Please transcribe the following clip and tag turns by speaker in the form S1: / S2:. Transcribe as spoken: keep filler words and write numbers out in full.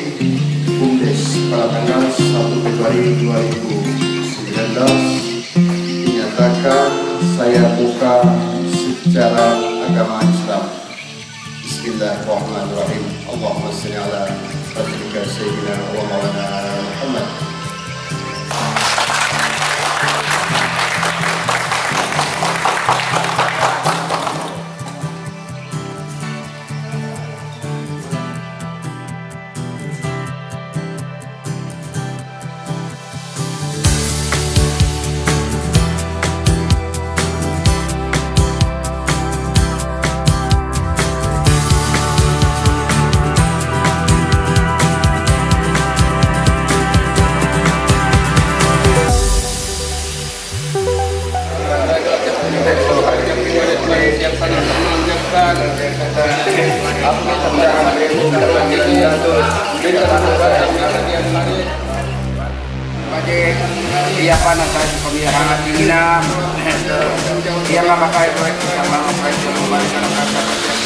S1: BUMDes pada tanggal satu Februari dua ribu sembilan belas dinyatakan saya buka secara agama Islam. Bismillahirrahmanirrahim. Allahumma shalli ala sayyidina wa maulana Muhammad.
S2: Dia panas dari pemeliharaan dinam, dia memakai proyek sama proyek yang kembali